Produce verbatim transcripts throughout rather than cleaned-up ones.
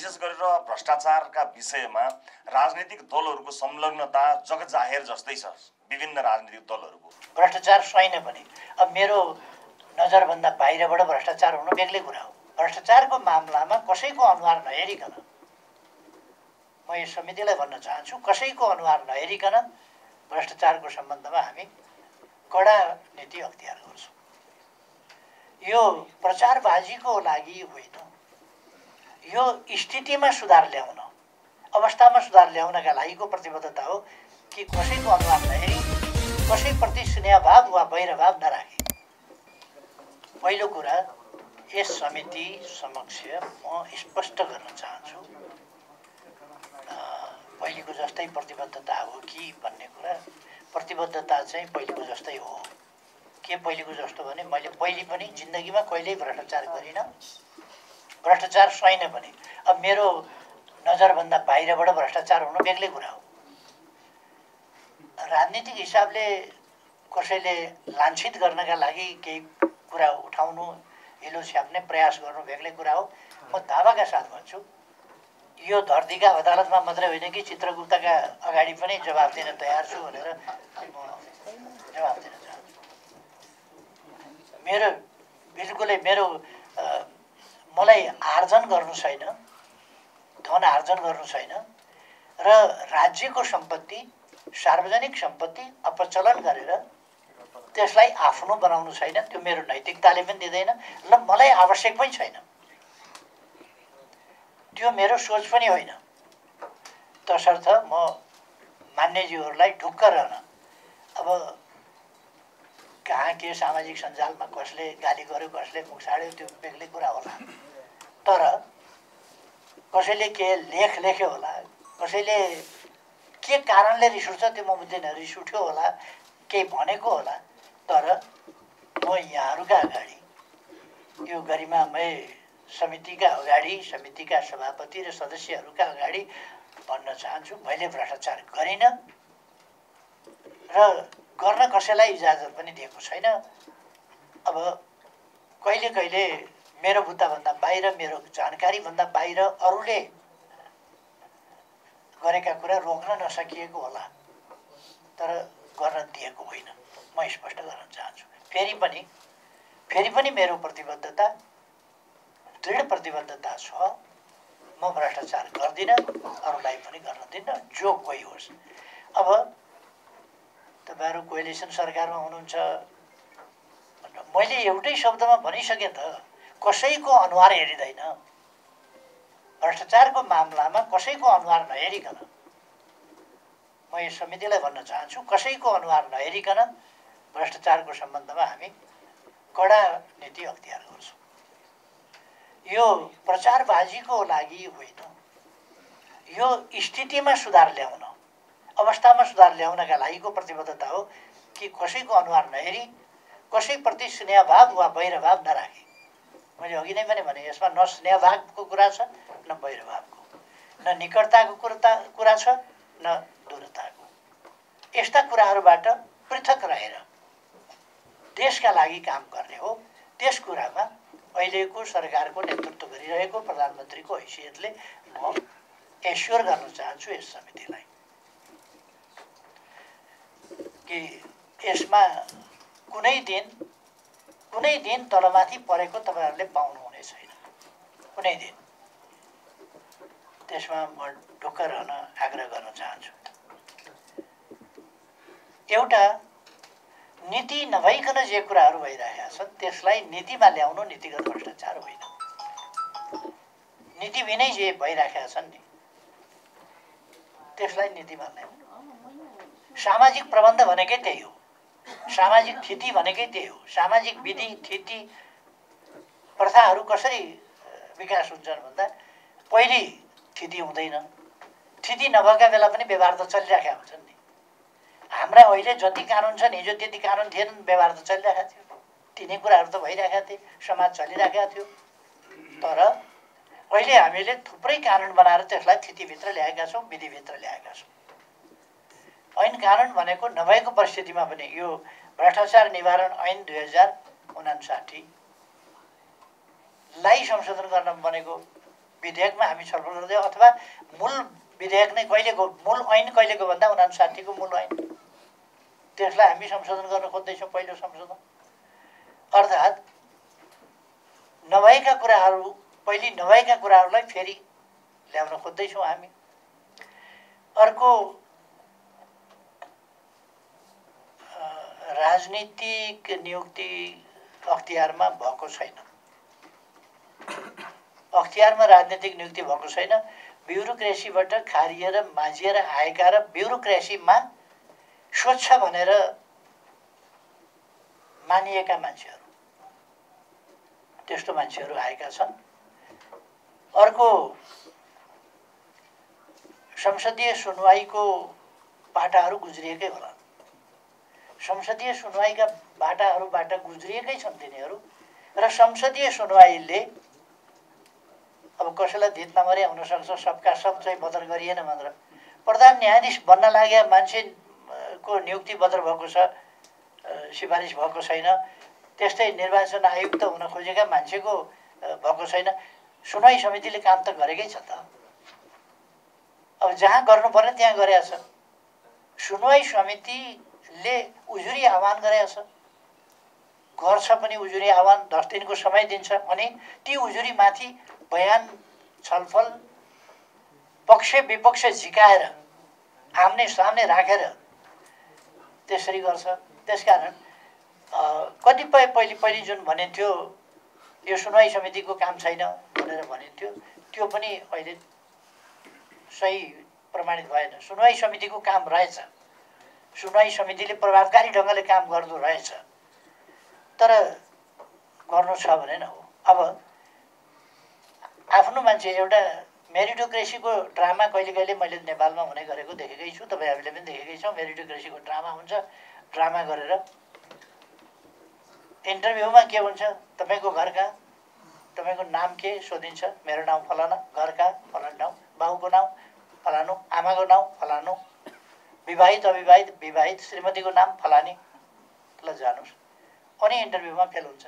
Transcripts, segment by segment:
विशेष गरेर भ्रष्टाचारका विषयमा राजनीतिक दलहरूको संलग्नता जगजाहेर जस्तै छ। विभिन्न राजनीतिक दलहरूको भ्रष्टाचार छैन भने अब मेरो नजरभन्दा बाहिरबाट भ्रष्टाचार हुनु बेग्लै कुरा हो। भ्रष्टाचारको मामलामा कसैको अनुहार नहेरिकन म यस समितिलाई भन्न चाहन्छु, कसैको अनुहार नहेरिकन भ्रष्टाचारको सम्बन्धमा हामी कडा नीति अख्तियार गर्छौँ। यो प्रचारबाजीको लागि होइन, यो स्थितिमा सुधार ल्याउन, अवस्थामा सुधार ल्याउनका लागिको प्रतिबद्धता हो कि कसैको अनुहार नहेरी कसैप्रति स्नेहभाव वा वैरभाव नराखे। पहिलो कुरा यस समिति समक्ष म स्पष्ट गर्न चाहन्छु, पहिलेको जस्तै प्रतिबद्धता हो कि भन्ने कुरा, प्रतिबद्धता चाहिँ पहिलेको जस्तै हो। के पहिलेको जस्तो भने मैले पहिले पनि जिन्दगीमा कहिल्यै भ्रष्टाचार गरिनँ, भ्रष्टाचार छैन भने अब मेरो नजरभन्दा बाहिरबाट भ्रष्टाचार हुनु बेग्लै कुरा हो। राजनीतिक हिसाबले कसैले लान्छित गर्नका लागि केही कुरा उठाउनु, हिलो छ्याप्ने प्रयास गर्नु बेग्लै कुरा हो। म दावाका साथ भन्छु, यो धरतीका अदालतमा मात्रै होइन कि चित्रगुप्तका अगाडि पनि जवाफ दिन तयार छु भनेर म जवाफ दिन चाहन्छु। मेरो बिल्कुलै मेरो मलाई आर्जन गर्नु छैन, धन आर्जन गर्नु छैन र राज्यको सम्पत्ति, सार्वजनिक सम्पत्ति अपचलन गरेर त्यसलाई आफ्नो बनाउनु छैन। त्यो मेरो नैतिकताले पनि दिँदैन, ल मलाई आवश्यक पनि छैन, त्यो मेरो सोच पनि होइन। तसर्थ म मान्यज्यूहरूलाई ढुक्क रहन, अब कहाँ के सामाजिक सञ्जालमा कसले गाली गर्यो, कसले मुख छाड्यो, त्यो बेग्लै कुरा होला। तर कसैले के लेख लेख्यो होला, कसैले के कारणले रिस उठ्छ त्यो म बुझ्दैन, रिस उठ्यो होला, केही भनेको होला। तर म यहाँहरूका अगाडि, यो गरिमामय समितिका अगाडि, समितिका सभापति र सदस्यहरूका अगाडि भन्न चाहन्छु, मैले भ्रष्टाचार गरिनँ र गर्न कसैलाई इजाजत पनि दिएको छैन। अब कहिले कहिले मेरो बुद्धाभन्दा बाहिर, मेरो जानकारीभन्दा बाहिर अरूले गरेका कुरा रोक्न नसकिएको होला, तर गर्न दिएको होइन। म स्पष्ट गर्न चाहन्छु। फेरि पनि फेरि पनि मेरो प्रतिबद्धता, दृढ प्रतिबद्धता छ, म भ्रष्टाचार गर्दिनँ, अरूलाई पनि गर्न दिन्न, जो कोही होस्। अब तपाईँहरू कोएलिसन सरकारमा हुनुहुन्छ, मैले एउटै शब्दमा भनिसकेँ त, कसैको अनुहार हेरिँदैन। भ्रष्टाचारको मामलामा कसैको अनुहार नहेरिकन म यस समितिलाई भन्न चाहन्छु, कसैको अनुहार नहेरिकन भ्रष्टाचारको सम्बन्धमा हामी कडा नीति अख्तियार गर्छौँ। यो प्रचारबाजीको लागि होइन, यो स्थितिमा सुधार ल्याउन, अवस्थामा सुधार ल्याउनका लागिको प्रतिबद्धता हो कि कसैको अनुहार नहेरी कसैप्रति स्नेहभाव वा वैरभाव नराखे। मैले अघि नै पनि भने, यसमा न स्नेहभावको कुरा छ, न वैरभावको, न निकटताको कुरा कुरा छ, न दूरताको। यस्ता कुराहरूबाट पृथक रहेर देशका लागि काम गर्ने हो। त्यस कुरामा अहिलेको सरकारको नेतृत्व गरिरहेको प्रधानमन्त्रीको हैसियतले म एस्योर गर्न चाहन्छु यस समितिलाई कि यसमा कुनै दिन कुनै दिन तलमाथि परेको तपाईँहरूले पाउनुहुने छैन, कुनै दिन। त्यसमा म ढुक्क रहन आग्रह गर्न चाहन्छु। एउटा नीति नभइकन जे कुराहरू भइरहेका छन् त्यसलाई नीतिमा ल्याउनु नीतिगत भ्रष्टाचार होइन। नीति बिनै जे भइरहेका छन् नि त्यसलाई नीतिमा ल्याउनु। सामाजिक प्रबन्ध भनेकै त्यही हो, सामाजिक थिति भनेकै त्यही हो। सामाजिक विधि थिति प्रथाहरू कसरी विकास हुन्छन् भन्दा पहिले थिति हुँदैन, थिति नभएका बेला पनि व्यवहार त चलिरहेका हुन्छन् नि। हाम्रा अहिले जति कानुन छन् हिजो त्यति कानुन थिएनन्, व्यवहार त चलिरहेका थियो, तिनै कुराहरू त भइरहेका थिए, समाज चलिरहेका थियो। तर अहिले हामीले थुप्रै कानुन बनाएर त्यसलाई थितिभित्र ल्याएका छौँ, विधिभित्र ल्याएका छौँ। ऐन कानुन भनेको नभएको परिस्थितिमा पनि यो भ्रष्टाचार निवारण ऐन दुई हजार उनासाठी लाई संशोधन गर्न बनेको विधेयकमा हामी छलफल गर्दै अथवा मूल विधेयक नै कहिलेको मूल ऐन कहिलेको भन्दा उनासाठीको मूल ऐन त्यसलाई हामी संशोधन गर्न खोज्दैछौँ पहिलो संशोधन। अर्थात् नभएका कुराहरू पहिले नभएका कुराहरूलाई फेरि ल्याउन खोज्दैछौँ हामी। अर्को राजनीतिक नियुक्ति अख्तियारमा भएको छैन। अख्तियारमा राजनीतिक नियुक्ति भएको छैन। ब्युरोक्रेसीबाट खारिएर माझिएर आएका र ब्युरोक्रेसीमा स्वच्छ भनेर मानिएका मान्छेहरू, त्यस्तो मान्छेहरू आएका छन्। अर्को संसदीय सुनवाईको बाटाहरू गुज्रिएकै होला। संसदीय सुनवाईका बाटाहरूबाट गुज्रिएकै छन् तिनीहरू र संसदीय सुनवाईले अब कसैलाई धित नमरे हुनसक्छ, सबका सब चाहिँ बदर गरिएन भनेर प्रधान न्यायाधीश बन्न लागेका मान्छेको नियुक्ति बदर भएको छ, सिफारिस भएको छैन। त्यस्तै निर्वाचन आयुक्त हुन खोजेका मान्छेको भएको छैन। सुनवाई समितिले काम त गरेकै छ त। अब जहाँ गर्नुपर्ने त्यहाँ गरेका छ। सुनवाई समितिले उजुरी आह्वान गरेका छ, गर्छ पनि उजुरी आह्वान, दस दिनको समय दिन्छ। अनि ती उजुरीमाथि बयान छलफल पक्ष विपक्ष झिकाएर आम्ने सामने राखेर त्यसरी गर्छ। त्यसकारण कतिपय पहिले पहिले जुन भनिन्थ्यो यो सुनवाई समितिको काम छैन भनेर भनिन्थ्यो, त्यो पनि अहिले सही प्रमाणित भएन। सुनवाई समितिको काम रहेछ, सुनवाई समितिले प्रभावकारी ढङ्गले काम गर्दो रहेछ, तर गर्नु छ भने न हो। अब आफ्नो मान्छे एउटा मेरिटोक्रेसीको ड्रामा कहिले कहिले मैले नेपालमा हुने गरेको देखेकै छु, तपाईँहरूले पनि देखेकै छौँ। मेरिटोक्रेसीको ड्रामा हुन्छ, ड्रामा गरेर इन्टरभ्यूमा के हुन्छ, तपाईँको घर कहाँ, तपाईँको नाम के सोधिन्छ, मेरो नाम फलाना, घर कहाँ फलानु ठाउँ, बाउको नाम फलानु, आमाको नाम फलानु, विवाहित अविवाहित विवाहित, श्रीमतीको नाम फलानी, ल जानुहोस्। अनि इन्टरभ्यूमा फेल हुन्छ।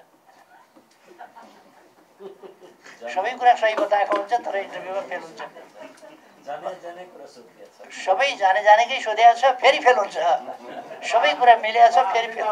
सबै कुरा सही बताएको हुन्छ तर इन्टरभ्यूमा फेल हुन्छ। सबै जाने जानेकै सोधेको छ फेरि फेल हुन्छ। सबै कुरा मिलेको छ फेरि फेल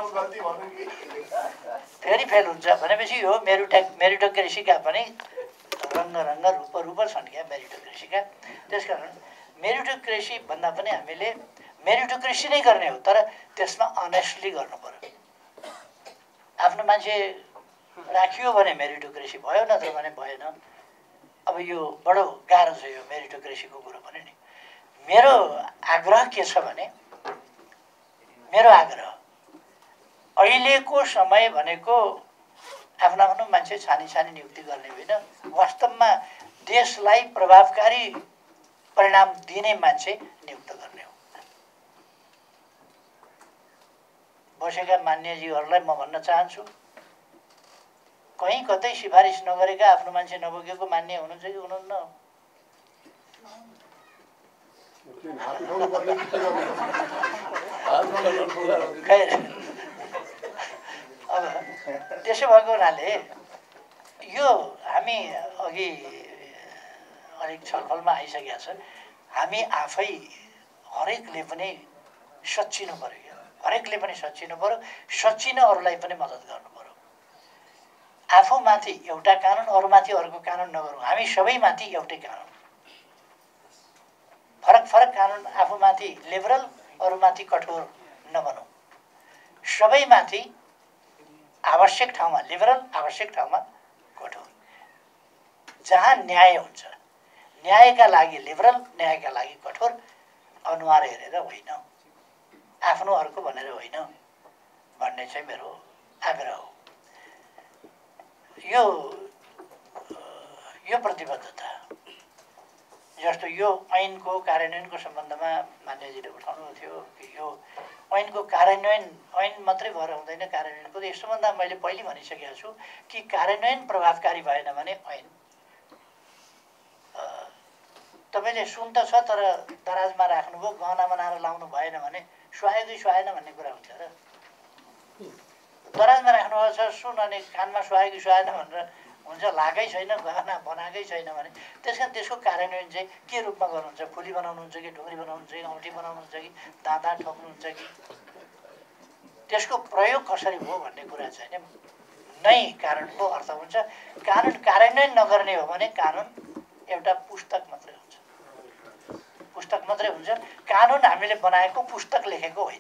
फेरि फेल हुन्छ भनेपछि यो मेरिटो मेरिटोक्रेसीका पनि रङ्ग रङ्ग रूप रूप छन् क्या मेरिटोक्रेसीका। त्यसकारण मेरिटोक्रेसी भन्दा पनि हामीले मेरिटोक्रेसी नै गर्ने हो, तर त्यसमा अनेस्टली गर्नु पर्यो। आफ्नो मान्छे राखियो भने मेरिटोक्रेसी भयो, नत्र भने भएन। अब यो बडो गाह्रो छ यो मेरिटोक्रेसीको कुरो पनि नि। मेरो आग्रह के छ भने, मेरो आग्रह अहिलेको समय भनेको आफ्नो आफ्नो मान्छे छानी छानी नियुक्ति गर्ने होइन, वास्तवमा देशलाई प्रभावकारी परिणाम दिने मान्छे नियुक्त गर्ने हो। बसेका मान्यजीहरूलाई म भन्न चाहन्छु, कहीँ कतै सिफारिस नगरेका आफ्नो मान्छे नबोकेको मान्य हुनुहुन्छ कि हुनुहुन्न? अब त्यसो भएको हुनाले यो हामी अघि अलिक छलफलमा आइसकेका छ। हामी आफै हरेकले पनि सच्चिनु पर्यो, हरेकले पनि सच्चिनु पर्यो, सच्चिन अरूलाई पनि मद्दत गर्नु पर्यो। आफूमाथि एउटा कानुन, अरूमाथि अर्को कानुन नगरौँ। हामी सबैमाथि एउटै कानुन, फरक फरक कानुन, आफूमाथि लिबरल अरूमाथि कठोर नबनौँ। सबैमाथि आवश्यक ठाउँमा लिबरल, आवश्यक ठाउँमा कठोर। जहाँ न्याय हुन्छ, न्यायका लागि लिबरल, न्यायका लागि कठोर, अनुहार हेरेर होइन, आफ्नो अर्को भनेर होइन भन्ने चाहिँ मेरो आग्रह हो। यो यो प्रतिबद्धता जस्तो यो ऐनको कार्यान्वयनको सम्बन्धमा मान्यजीले उठाउनु थियो कि यो ऐनको कार्यान्वयन ऐन मात्रै भएर हुँदैन, कार्यान्वयनको यस्तो भन्दा मैले पहिले भनिसकेको छु कि कार्यान्वयन प्रभावकारी भएन भने ऐन तपाईँले सुन त छ तर दराजमा राख्नुभयो, गहना बनाएर लाउनु भएन भने सुहायो कि सुहाएन भन्ने कुरा हुन्छ र। दराजमा राख्नुभएको छ सुन अनि कानमा सुहायो कि सुहाएन भनेर हुन्छ लागै छैन, गहना बनाएकै छैन भने त्यस कारण त्यसको कार्यान्वयन चाहिँ के रूपमा गर्नुहुन्छ? फुली बनाउनुहुन्छ कि ढुङ्ग्री बनाउनुहुन्छ कि औँठी बनाउनुहुन्छ कि दाँता ठोक्नुहुन्छ कि त्यसको प्रयोग कसरी हो भन्ने कुरा चाहिँ नै कानुनको अर्थ हुन्छ। कानुन कार्यान्वयन नगर्ने हो भने कानुन एउटा पुस्तक मात्रै हुन्छ, पुस्तक मात्रै हुन्छ। कानुन हामीले बनाएको पुस्तक लेखेको होइन,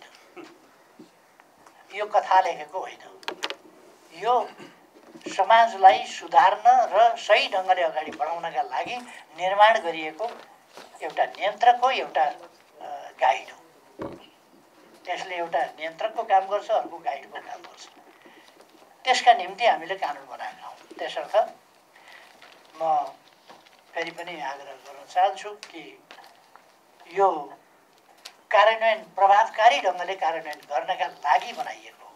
यो कथा लेखेको होइन, यो समाजलाई सुधार्न र सही ढङ्गले अगाडि बढाउनका लागि निर्माण गरिएको एउटा नियन्त्रक हो, एउटा गाइड हो। त्यसले एउटा नियन्त्रकको काम गर्छ, अर्को गाइडको काम गर्छ। त्यसका निम्ति हामीले कानुन बनाएका हौँ। त्यसर्थ म फेरि पनि आग्रह गर्न चाहन्छु कि यो कार्यान्वयन प्रभावकारी ढङ्गले कार्यान्वयन गर्नका लागि बनाइएको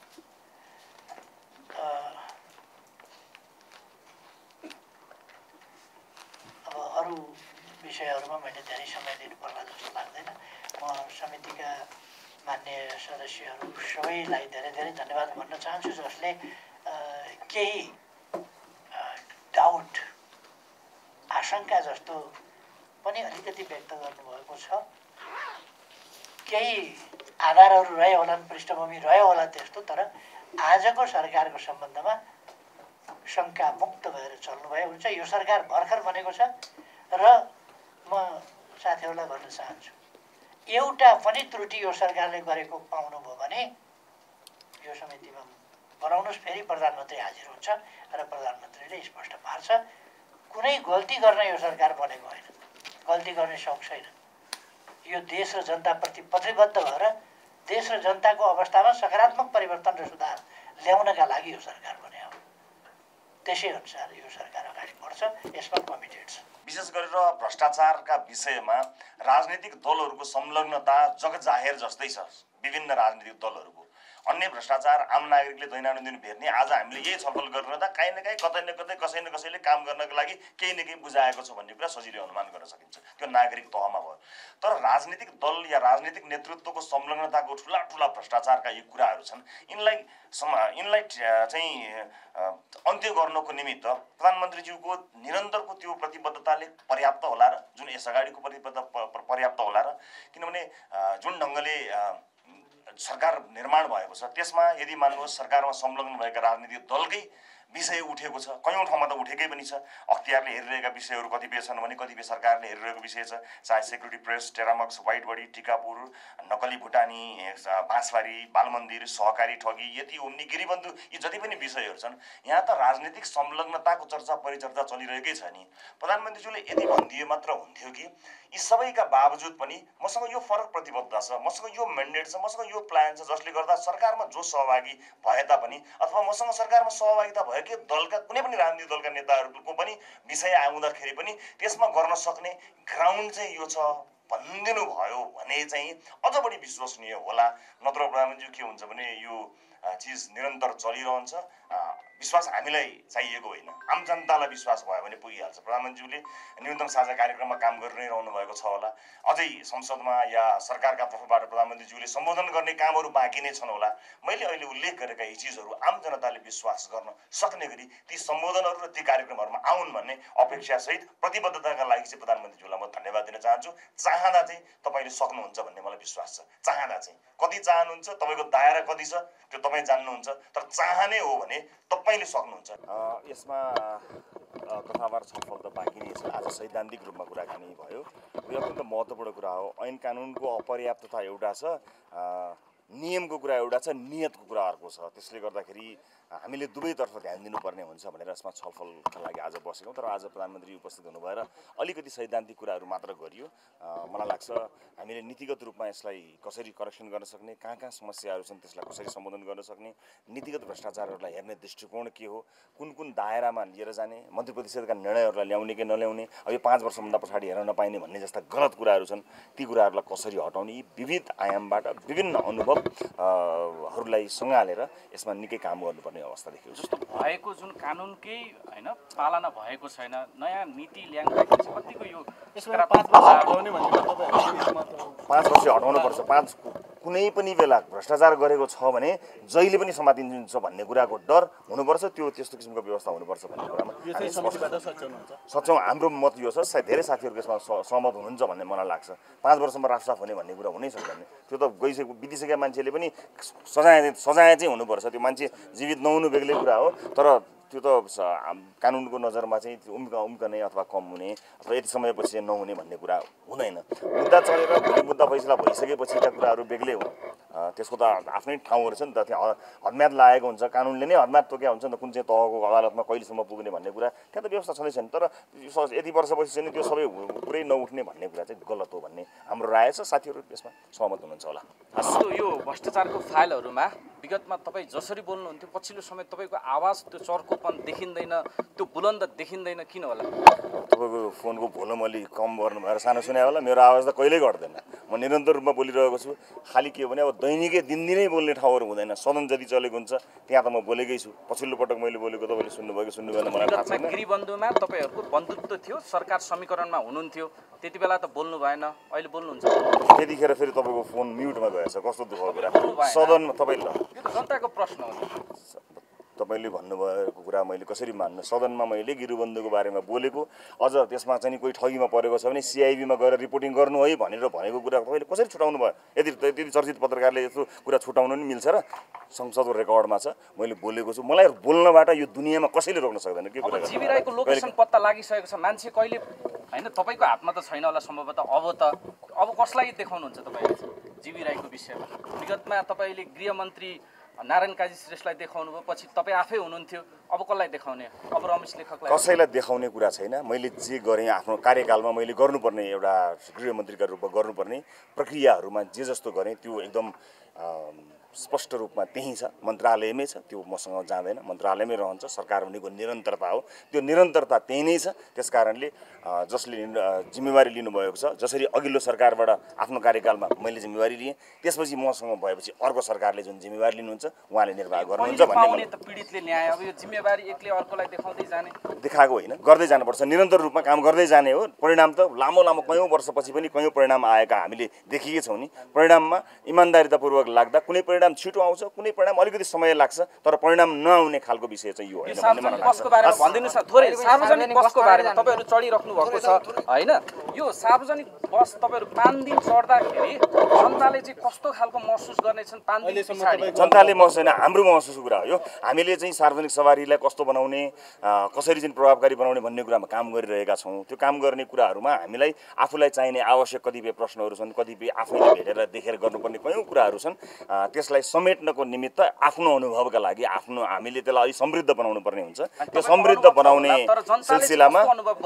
अब अरू विषयहरूमा मैले धेरै समय दिनु पर्ला जस्तो लाग्दैन। म समितिका मान्य सदस्यहरू सबैलाई धेरै धेरै धन्यवाद भन्न चाहन्छु जसले केही डाउट आशंका जस्तो पनि अलिकति व्यक्त गर्नुभएको छ। केही आधारहरू रह्यो होलान्, पृष्ठभूमि रह्यो होला त्यस्तो, तर आजको सरकारको सम्बन्धमा शङ्का मुक्त भएर चल्नुभयो हुन्छ। यो सरकार भर्खर बनेको छ र म साथीहरूलाई भन्न चाहन्छु एउटा पनि त्रुटि यो सरकारले गरेको पाउनुभयो भने यो समितिमा बनाउनुहोस्, फेरि प्रधानमन्त्री हाजिर हुन्छ र प्रधानमन्त्रीले स्पष्ट पार्छ कुनै गल्ती गर्न यो सरकार बनेको होइन, गल्ती गर्ने सौक छैन। यो देश र जनताप्रति प्रतिबद्ध भएर देश र जनताको अवस्थामा सकारात्मक परिवर्तन र सुधार ल्याउनका लागि यो सरकार बन्यो। त्यसै अनुसार यो सरकार अगाडि बढ्छ, यसमा कमिटेड छ। विशेष गरेर भ्रष्टाचारका विषयमा राजनीतिक दलहरूको संलग्नता जगजाहेर जस्तै छ। विभिन्न राजनीतिक दलहरूको अन्य भ्रष्टाचार आम नागरिकले दैनन्दिन भेट्ने, आज हामीले यही छलफल गरिरहँदा काहीँ न काहीँ कतै न कतै कसै न कसैले काम गर्नको लागि केही न केही बुझाएको छ भन्ने कुरा सजिलै अनुमान गर्न सकिन्छ। त्यो नागरिक तहमा भयो। तर राजनीतिक दल या राजनीतिक नेतृत्वको संलग्नताको ठुला ठुला भ्रष्टाचारका यी कुराहरू छन्। यिनलाई यिनलाई चाहिँ अन्त्य गर्नको निमित्त प्रधानमन्त्रीज्यूको निरन्तरको त्यो प्रतिबद्धताले पर्याप्त होला र जुन यस अगाडिको प्रतिबद्धता पर्याप्त होला र किनभने जुन ढङ्गले सरकार निर्माण भएको छ त्यसमा यदि मान्नुहोस् सरकारमा संलग्न भएका राजनीतिक दलकै विषय उठेको छ, कयौँ ठाउँमा त उठेकै पनि छ। अख्तियारले हेरिरहेका विषयहरू कतिपय छन् भने कतिपय सरकारले हेरिरहेको विषय छ, चाहे security press, Terramax, white body, Tikapur, नक्कली भुटानी, बाँसबारी, बालमन्दिर, सहकारी ठगी, यति ओम्नी, गिरिबन्धु, यी जति पनि विषयहरू छन् यहाँ त राजनीतिक संलग्नताको चर्चा परिचर्चा चलिरहेकै छ नि। प्रधानमन्त्रीज्यूले यदि भनिदिए मात्र हुन्थ्यो कि यी सबैका बावजुद पनि मसँग यो फरक प्रतिबद्धता छ, मसँग यो म्यान्डेट छ, मसँग यो प्लान छ जसले गर्दा सरकारमा जो सहभागी भए तापनि अथवा मसँग सरकारमा सहभागिता भए कि दलका कुनै पनि राजनीतिक दलका नेताहरूको पनि विषय आउँदाखेरि पनि त्यसमा गर्न सक्ने ग्राउन्ड चाहिँ यो छ भनिदिनु भयो भने चाहिँ अझ बढी विश्वसनीय होला। नत्र प्रधानमन्त्री के हुन्छ भने यो चिज निरन्तर चलिरहन्छ। विश्वास हामीलाई चाहिएको होइन, आम जनतालाई विश्वास भयो भने पुगिहाल्छ। प्रधानमन्त्रीले न्यूनतम साझा कार्यक्रममा काम गरि नै रहनु भएको छ होला। अझै संसदमा या सरकारका तर्फबाट प्रधानमन्त्रीज्यूले सम्बोधन गर्ने कामहरू बाँकी नै छन् होला। मैले अहिले उल्लेख गरेका यी चिजहरू आम जनताले विश्वास गर्न सक्ने गरी ती सम्बोधनहरू र ती कार्यक्रमहरूमा आउन् भन्ने अपेक्षासहित प्रतिबद्धताका लागि चाहिँ प्रधानमन्त्रीज्यूलाई म धन्यवाद दिन चाहन्छु। चाहँदा चाहिँ तपाईँले सक्नुहुन्छ भन्ने मलाई विश्वास छ। चाहँदा चाहिँ कति चाहनुहुन्छ, तपाईँको दायरा कति छ त्यो तपाईँ जान्नुहुन्छ, तर चाहने हो भने तपाईँले सक्नुहुन्छ। यसमा कथावार छलफल त बाँकी नै छ। आज सैद्धान्तिक रूपमा कुराकानी भयो। यो अत्यन्त महत्त्वपूर्ण कुरा हो। ऐन कानुनको अपर्याप्तता एउटा छ, नियमको कुरा एउटा छ, नियतको कुरा अर्को छ। त्यसले गर्दाखेरि हामीले दुवैतर्फ ध्यान दिनुपर्ने हुन्छ भनेर यसमा छलफलका लागि आज बसेको। तर आज प्रधानमन्त्री उपस्थित हुनुभएर अलिकति सैद्धान्तिक कुराहरू मात्र गरियो। मलाई लाग्छ हामीले नीतिगत रूपमा यसलाई कसरी करेक्सन गर्न सक्ने, कहाँ कहाँ समस्याहरू छन् त्यसलाई कसरी सम्बोधन गर्न सक्ने, नीतिगत भ्रष्टाचारहरूलाई हेर्ने दृष्टिकोण के हो, कुन कुन दायरामा लिएर जाने, मन्त्री परिषदका निर्णयहरूलाई ल्याउने कि नल्याउने, अब यो पाँच वर्षभन्दा पछाडि हेर्न नपाइने भन्ने जस्ता गलत कुराहरू छन्, ती कुराहरूलाई कसरी हटाउने, यी विविध आयामबाट विभिन्न अनुभवहरूलाई सँगालेर यसमा निकै काम गर्नुपर्ने अवस्था देखियो। जस्तो भएको जुन कानुनकै होइन पालना भएको छैन, नयाँ नीति ल्याउँदाखेरि चाहिँ कतिको यो पाँच वर्ष हटाउने भनेको तपाईँ पाँच वर्ष हटाउनुपर्छ। पाँच कुनै पनि बेला भ्रष्टाचार गरेको छ भने जहिले पनि समातिन्छ भन्ने कुराको डर हुनुपर्छ, त्यो त्यस्तो किसिमको व्यवस्था हुनुपर्छ भन्ने कुरामा सच्याउँ। हाम्रो मत यो छ, सायद धेरै साथीहरू यसमा सहमत हुनुहुन्छ भन्ने मलाई लाग्छ। पाँच वर्षमा राफसाफ हुने भन्ने कुरा हुनै सक्दैन। त्यो त गइसकेको बितिसकेका मान्छेले पनि सजाय सजाय चाहिँ हुनुपर्छ। त्यो मान्छे जीवित नहुनु बेग्लै कुरा हो, तर त्यो त कानुनको नजरमा चाहिँ उम्क उम्कने अथवा कम हुने अथवा यति समयपछि चाहिँ नहुने भन्ने कुरा हुँदैन। मुद्दा चलेर भोलि मुद्दा फैसला भइसकेपछिका कुराहरू बेग्लै हो। त्यसको त आफ्नै ठाउँहरू छ नि त। त्यहाँ हदम्याद लागेको हुन्छ, कानुनले नै हदम्याद तोकेको हुन्छ नि त, कुन चाहिँ तहको अदालतमा कहिलेसम्म पुग्ने भन्ने कुरा त्यहाँ त व्यवस्था छँदैछ नि। तर यति वर्षपछि चाहिँ त्यो सबै पुरै नउठ्ने भन्ने कुरा चाहिँ गलत हो भन्ने हाम्रो राय छ। साथीहरू यसमा सहमत हुनुहुन्छ होला। जस्तो यो भ्रष्टाचारको फाइलहरूमा विगतमा तपाईँ जसरी बोल्नुहुन्थ्यो पछिल्लो समय तपाईँको आवाज त्यो चर्कोपन देखिँदैन, त्यो बुलन्द देखिँदैन, किन होला? तपाईँको फोनको भोल्युम अलि कम गर्नु भएर सानो सुने होला। मेरो आवाज त कहिल्यै घट्दैन, म निरन्तर रूपमा बोलिरहेको छु। खालि के हो भने अब दैनिकै दिनदिनै बोल्ने ठाउँहरू हुँदैन। सदन जति चलेको हुन्छ त्यहाँ त म बोलेकै छु। पछिल्लो पटक मैले बोलेको तपाईँले सुन्नुभयो कि सुन्नु भएन मलाई थाहा छैन। गृहबन्धुमा तपाईँहरूको बन्धुत्व थियो, सरकार समीकरणमा हुनुहुन्थ्यो, त्यति बेला त बोल्नु भएन, अहिले बोल्नुहुन्छ। त्यतिखेर फेरि तपाईँको फोन म्युटमा गएछ, कस्तो दुःखको कुरा। सदनमा तपाईँले यो त जनताको प्रश्न हो। तपाईँले भन्नुभएको कुरा मैले कसरी मान्नु? सदनमा मैले गिरुबन्धुको बारेमा बोलेको, अझ त्यसमा चाहिँ कोही ठगीमा परेको छ भने सिआइबीमा गएर रिपोर्टिङ गर्नु है भनेर भनेको कुरा तपाईँले कसरी छुटाउनु भयो? यदि त्यति चर्चित पत्रकारले यस्तो कुरा छुटाउनु नि मिल्छ र? संसदको रेकर्डमा छ, मैले बोलेको छु। मलाई बोल्नबाट यो दुनियाँमा कसैले रोक्न सक्दैन। के कुरा जीवी राईको लोकेसन पत्ता लागिसकेको छ, मान्छे कहिले होइन तपाईँको हातमा त छैन होला सम्भवतः। अब त अब कसलाई देखाउनुहुन्छ तपाईँले जीवी राईको विषयमा? विगतमा तपाईँले गृहमन्त्री नारायण काजी श्रेष्ठलाई देखाउनु भयो, पछि तपाईँ आफै हुनुहुन्थ्यो, अब कसलाई देखाउने? अब रमेश लेखकलाई? कसैलाई देखाउने कुरा छैन। मैले जे गरेँ आफ्नो कार्यकालमा मैले गर्नुपर्ने एउटा गृहमन्त्रीका रूपमा गर्नुपर्ने प्रक्रियाहरूमा जे जस्तो गरेँ त्यो एकदम स्पष्ट रूपमा त्यही छ, मन्त्रालयमै छ। त्यो मसँग जाँदैन, मन्त्रालयमै रहन्छ। सरकार हुनेको निरन्तरता हो, त्यो निरन्तरता त्यही नै छ। त्यस कारणले जसले जिम्मेवारी लिनुभएको छ, जसरी अघिल्लो सरकारबाट आफ्नो कार्यकालमा मैले जिम्मेवारी लिएँ, त्यसपछि मसँग भएपछि अर्को सरकारले जुन जिम्मेवारी लिनुहुन्छ उहाँले निर्वाह गर्नुहुन्छ भन्ने त पीडितले न्याय। अब यो जिम्मेवारी एकले अर्कोलाई देखाउँदै जाने देखाएको होइन, गर्दै जानुपर्छ। निरन्तर रूपमा काम गर्दै जाने हो। परिणाम त लामो लामो कयौँ वर्षपछि पनि कयौँ परिणाम आएका हामीले देखिएकै छौँ नि। परिणाममा इमान्दारितापूर्वक लाग्दा कुनै परिणाम छिटो आउँछ, कुनै परिणाम अलिकति समय लाग्छ, तर परिणाम नआउने खालको विषय चाहिँ यो होइन। सार्वजनिक पक्षको बारेमा भनिदिनुहोस् न थोरै। सार्वजनिक पक्षको बारेमा तपाईँहरू चढिराख्नु भएको छ होइन? यो सार्वजनिक बस तपाईँहरू पाँच दिन चढ्दाखेरि जनताले चाहिँ कस्तो खालको महसुस गर्नेछन्? पाँच दिन पछाडि जनताले महसुस होइन, हाम्रो महसुसको कुरा हो यो। हामीले चाहिँ सार्वजनिक सवारीलाई कस्तो बनाउने, कसरी चाहिँ प्रभावकारी बनाउने भन्ने कुरामा काम गरिरहेका छौँ। त्यो काम गर्ने कुराहरूमा हामीलाई आफूलाई चाहिने आवश्यक कतिपय प्रश्नहरू छन्, कतिपय आफैले भेटेर देखेर गर्नुपर्ने कयौँ कुराहरू छन्। त्यसलाई समेट्नको निमित्त आफ्नो अनुभवका लागि आफ्नो हामीले त्यसलाई अलिक समृद्ध बनाउनु पर्ने हुन्छ। त्यो समृद्ध बनाउने सिलसिलामा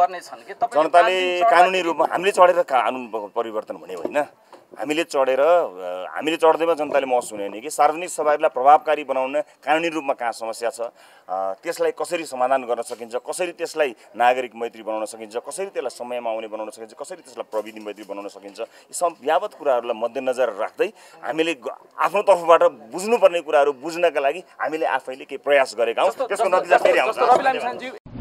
जनताले कानुनी रूपमा हामीले चढेर कानुन परिवर्तन हुने होइन। हामीले चढेर हामीले चढ्दैमा जनताले महसुस हुने नि कि सार्वजनिक सवारीलाई प्रभावकारी बनाउन कानुनी रूपमा कहाँ समस्या छ, त्यसलाई कसरी समाधान गर्न सकिन्छ, कसरी त्यसलाई नागरिक मैत्री बनाउन सकिन्छ, कसरी त्यसलाई समयमा आउने बनाउन सकिन्छ, कसरी त्यसलाई प्रविधि मैत्री बनाउन सकिन्छ, यी सब यावत कुराहरूलाई मध्यनजर राख्दै हामीले आफ्नो तर्फबाट बुझ्नुपर्ने कुराहरू बुझ्नका लागि हामीले आफैले केही प्रयास गरेका हौँ। त्यसको नतिजा फेरि आउँछ।